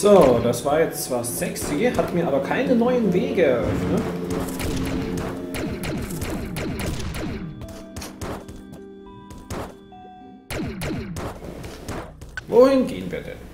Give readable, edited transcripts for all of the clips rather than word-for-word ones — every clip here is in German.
So, das war jetzt zwar sexy, hat mir aber keine neuen Wege eröffnet. Wohin gehen wir denn?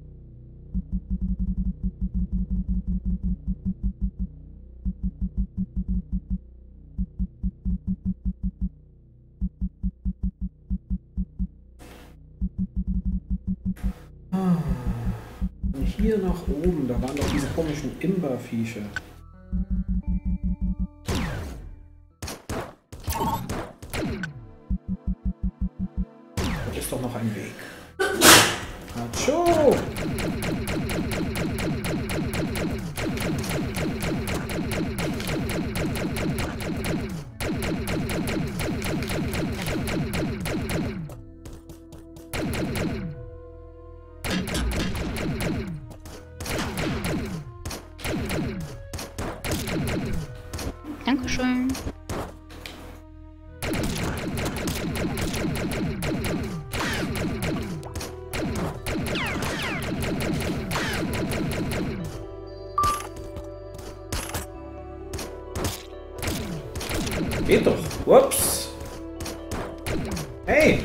Und hier nach oben, da waren doch diese komischen Imberviecher. Da ist doch noch ein Weg. Hatscho! Dankeschön. Geht doch. Ups. Hey.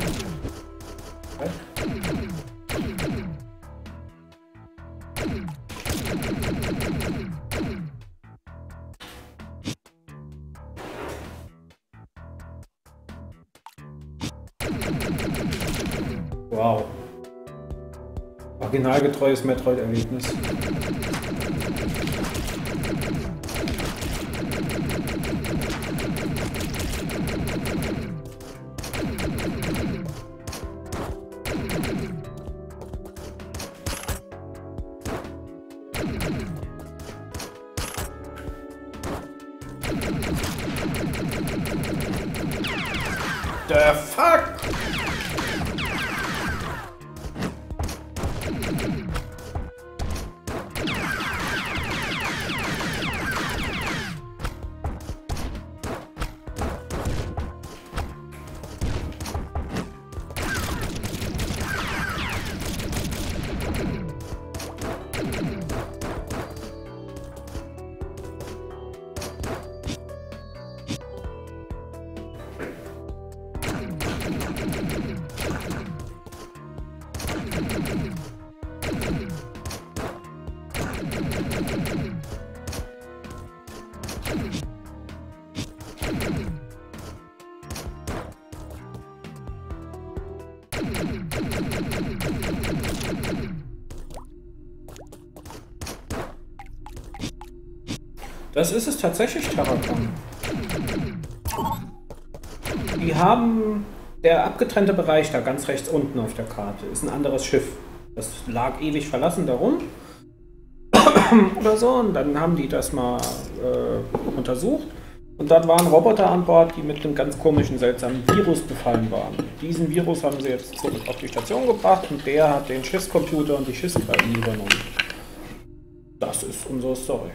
Wow. Originalgetreues Metroid-Erlebnis. The fuck? Das ist es tatsächlich, Terrakan. Die haben... Der abgetrennte Bereich da ganz rechts unten auf der Karte ist ein anderes Schiff. Das lag ewig verlassen darum. Oder so. Und dann haben die das mal untersucht. Und dort waren Roboter an Bord, die mit einem ganz komischen, seltsamen Virus befallen waren. Diesen Virus haben sie jetzt zurück auf die Station gebracht und der hat den Schiffscomputer und die Schiffs-KI übernommen. Das ist unsere Story.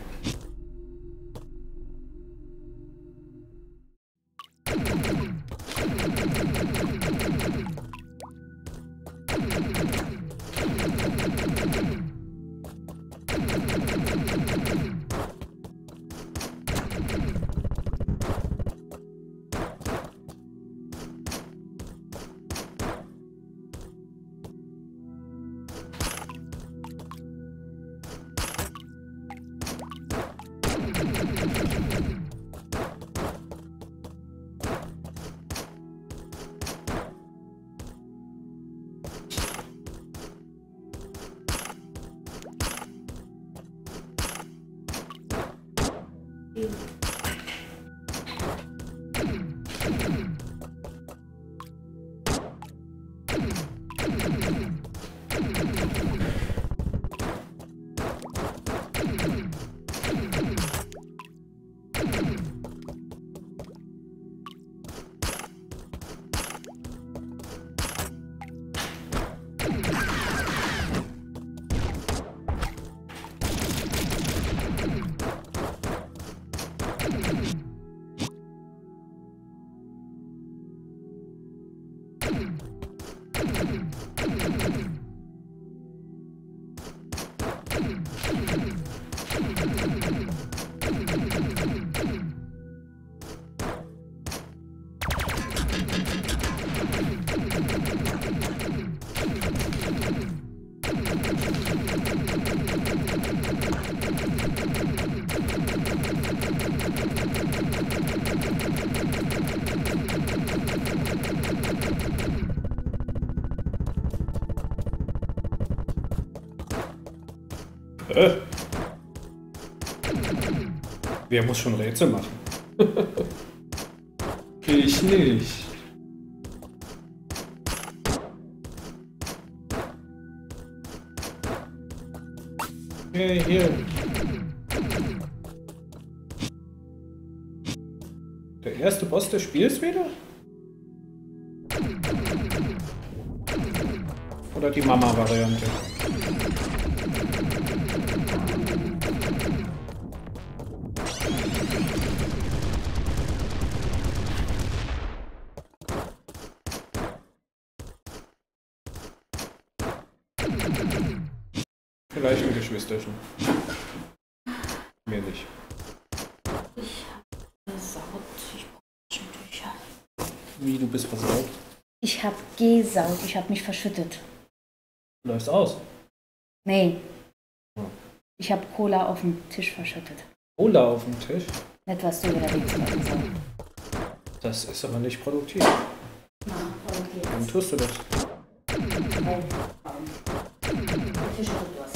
Wer muss schon Rätsel machen? Ich nicht. Hey, hier. Der erste Boss des Spiels wieder? Oder die Mama-Variante? Vielleicht ein Geschwisterchen. Mehr nicht. Ich habe gesaut. Ich brauche Taschentücher. Wie, du bist versaut? Ich habe gesaut. Ich habe mich verschüttet. Läufst aus. Nee. Oh. Ich habe Cola auf dem Tisch verschüttet. Cola auf dem Tisch? Nicht, was du wieder links machen sollst. Das ist aber nicht produktiv. Na, okay. Warum tust du das? Der Tisch hat Durst.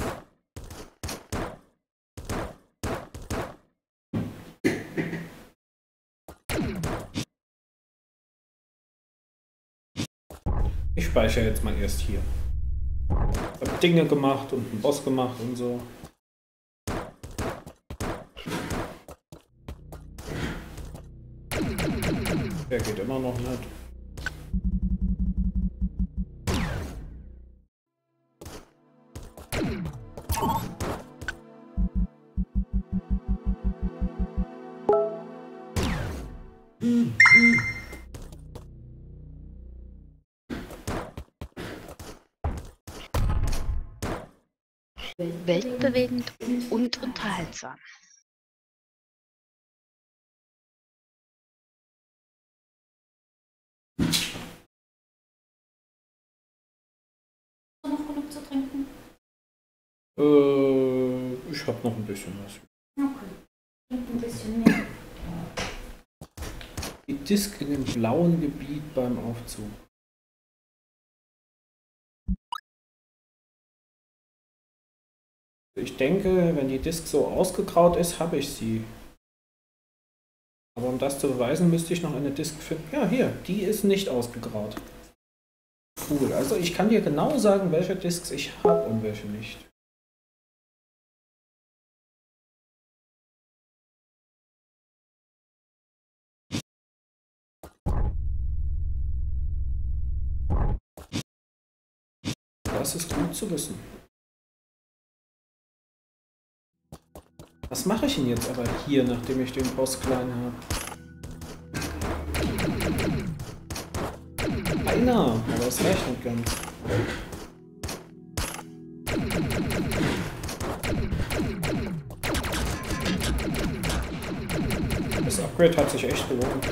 Ich speichere jetzt mal erst hier. Ich habe Dinge gemacht und einen Boss gemacht und so. Der geht immer noch nicht. Weltbewegend und unterhaltsam. Hast du noch genug zu trinken? Ich habe noch ein bisschen was. Okay. Trink ein bisschen mehr. Die Disk in dem blauen Gebiet beim Aufzug. Ich denke, wenn die Disk so ausgegraut ist, habe ich sie. Aber um das zu beweisen, müsste ich noch eine Disk finden. Ja, hier, die ist nicht ausgegraut. Cool, also ich kann dir genau sagen, welche Disks ich habe und welche nicht. Das ist gut zu wissen. Was mache ich denn jetzt aber hier, nachdem ich den Boss klein habe? Einer, aber es reicht nicht ganz. Das Upgrade hat sich echt gelohnt.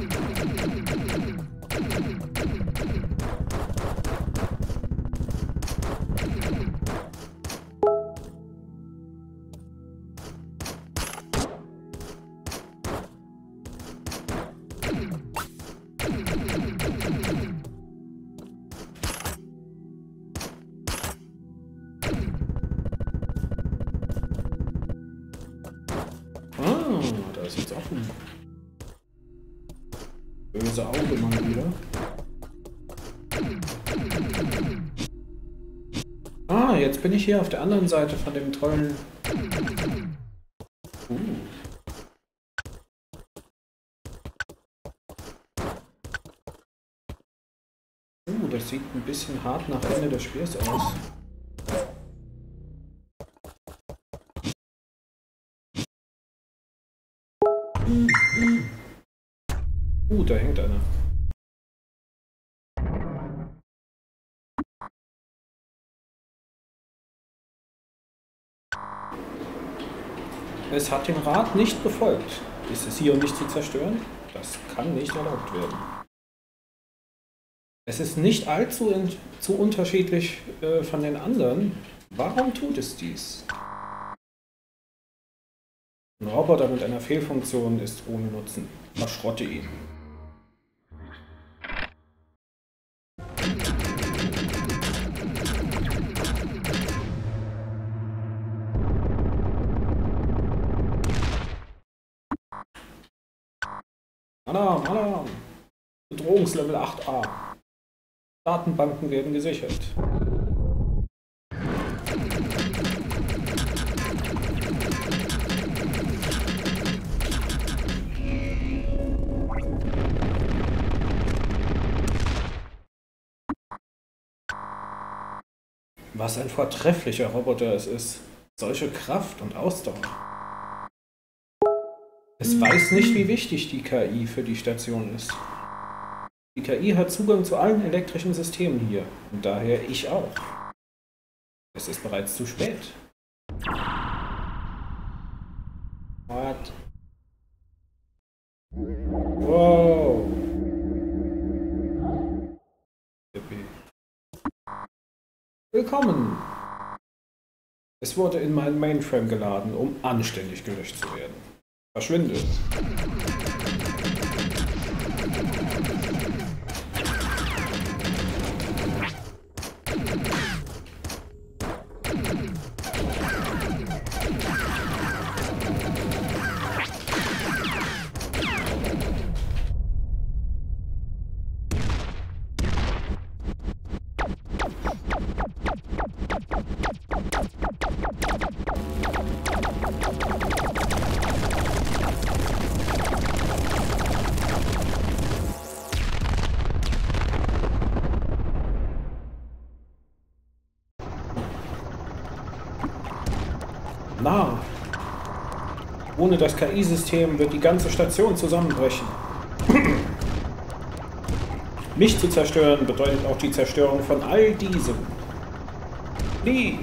Da ist jetzt offen. Böse Auge mal wieder. Ah, jetzt bin ich hier auf der anderen Seite von dem tollen... Das sieht ein bisschen hart nach Ende des Spiels aus. Da hängt einer. Es hat den Rat nicht befolgt. Ist es hier, um mich zu zerstören? Das kann nicht erlaubt werden. Es ist nicht allzu zu unterschiedlich von den anderen. Warum tut es dies? Ein Roboter mit einer Fehlfunktion ist ohne Nutzen. Verschrotte ihn. Alarm, Alarm! Bedrohungslevel 8a. Datenbanken werden gesichert. Was ein vortrefflicher Roboter es ist. Solche Kraft und Ausdauer. Es weiß nicht, wie wichtig die KI für die Station ist. Die KI hat Zugang zu allen elektrischen Systemen hier und daher ich auch. Es ist bereits zu spät. What? Wow. Willkommen. Es wurde in meinen Mainframe geladen, um anständig gelöscht zu werden. Verschwinde. Na, ohne das KI-System wird die ganze Station zusammenbrechen. Mich zu zerstören bedeutet auch die Zerstörung von all diesem. Flieh!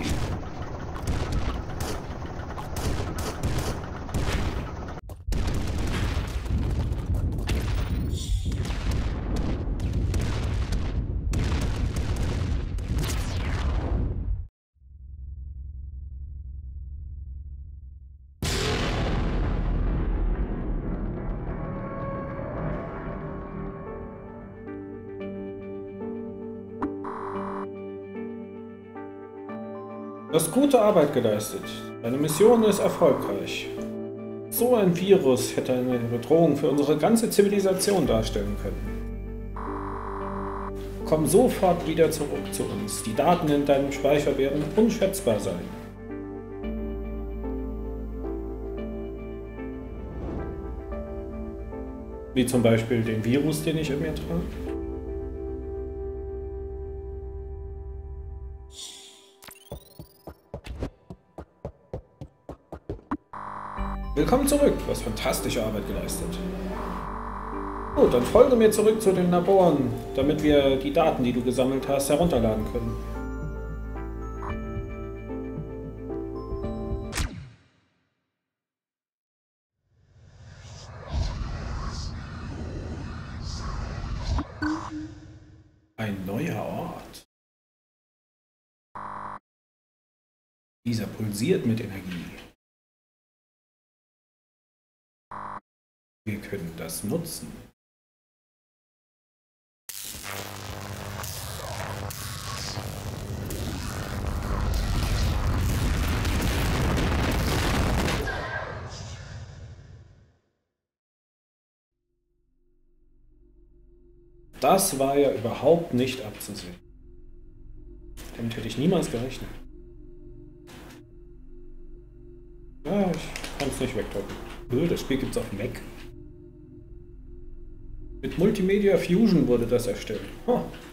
Du hast gute Arbeit geleistet. Deine Mission ist erfolgreich. So ein Virus hätte eine Bedrohung für unsere ganze Zivilisation darstellen können. Komm sofort wieder zurück zu uns. Die Daten in deinem Speicher werden unschätzbar sein. Wie zum Beispiel den Virus, den ich in mir trage. Willkommen zurück, du hast fantastische Arbeit geleistet. Gut, dann folge mir zurück zu den Laboren, damit wir die Daten, die du gesammelt hast, herunterladen können. Ein neuer Ort. Dieser pulsiert mit Energie. Wir können das nutzen. Das war ja überhaupt nicht abzusehen. Damit hätte ich niemals gerechnet. Ja, ich kann es nicht wegdrücken. Das Spiel gibt es auf dem Mac. Mit Multimedia Fusion wurde das erstellt. Oh,